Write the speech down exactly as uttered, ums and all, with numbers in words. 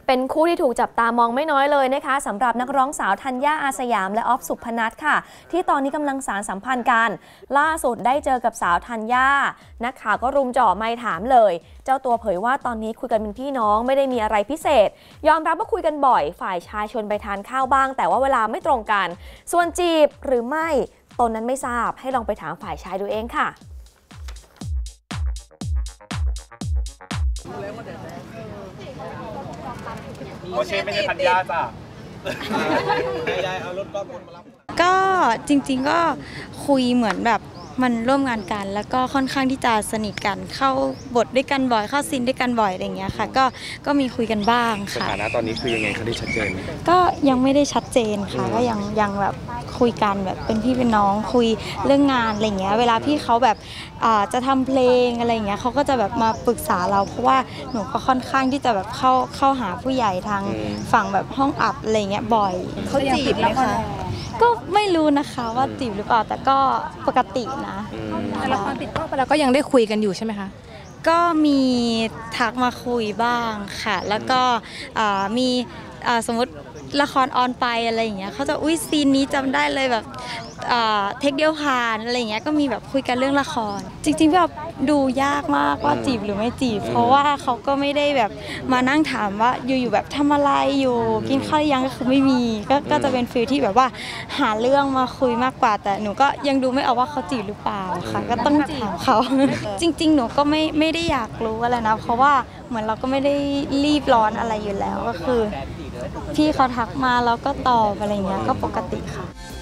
เป็นคู่ที่ถูกจับตามองไม่น้อยเลยนะคะสำหรับนักร้องสาวธัญญาอาสยามและออฟสุพนัทค่ะที่ตอนนี้กำลังสานสัมพันธ์กันล่าสุดได้เจอกับสาวธัญญานักข่าวก็รุมจ่อไมค์ถามเลยเจ้าตัวเผยว่าตอนนี้คุยกันเป็นพี่น้องไม่ได้มีอะไรพิเศษยอมรับว่าคุยกันบ่อยฝ่ายชายชวนไปทานข้าวบ้างแต่ว่าเวลาไม่ตรงกันส่วนจีบหรือไม่ตนนั้นไม่ทราบให้ลองไปถามฝ่ายชายดูเองค่ะโอเคไม่ใช่ธัญญาจ้ะก็จริงๆก็คุยเหมือนแบบมันร่วมงานกันแล้วก็ค่อนข้างที่จะสนิทกันเข้าบทด้วยกันบ่อยเข้าซีนด้วยกันบ่อยอะไรอย่างเงี้ยค่ะก็ก็มีคุยกันบ้างค่ะสถานะตอนนี้คือยังไงคะได้ชัดเจนก็ยังไม่ได้ชัดเจนค่ะก็ยังยังแบบคุยกันแบบเป็นพี่เป็นน้องคุยเรื่องงานอะไรเงี้ยเวลาพี่เขาแบบจะทำเพลงอะไรเงี้ยเขาก็จะแบบมาปรึกษาเราเพราะว่าหนูก็ค่อนข้างที่จะแบบเข้าเข้าหาผู้ใหญ่ทางฝั่งแบบห้องอัดอะไรเงี้ยบ่อยเขาจีบไหมคะก็ไม่รู้นะคะว่าจีบหรือเปล่าแต่ก็ปกตินะแต่ละครติดกล้องไปแล้วก็ยังได้คุยกันอยู่ใช่ไหมคะก็มีทักมาคุยบ้างค่ะแล้วก็มีสมมติละครออนไปอะไรอย่างเงี้ยเขาจะอุ้ยซีนนี้จำได้เลยแบบเทคเดียวผ่านอะไรอย่างเงี้ยก็มีแบบคุยกันเรื่องละครจริงๆแบบดูยากมากว่าจีบหรือไม่จีบเพราะว่าเขาก็ไม่ได้แบบมานั่งถามว่าอยู่ๆแบบทำอะไรอยู่กินข้าวยังก็คือไม่มีก็ก็จะเป็นฟีลที่แบบว่าหาเรื่องมาคุยมากกว่าแต่หนูก็ยังดูไม่ออกว่าเขาจีบหรือเปล่าค่ะก็ต้องถามเขาจริงๆหนูก็ไม่ไม่ได้อยากรู้อะไรนะเพราะว่าเหมือนเราก็ไม่ได้รีบร้อนอะไรอยู่แล้วก็คือพี่เขาทักมาแล้วก็ตอบอะไรเงี้ยก็ปกติค่ะ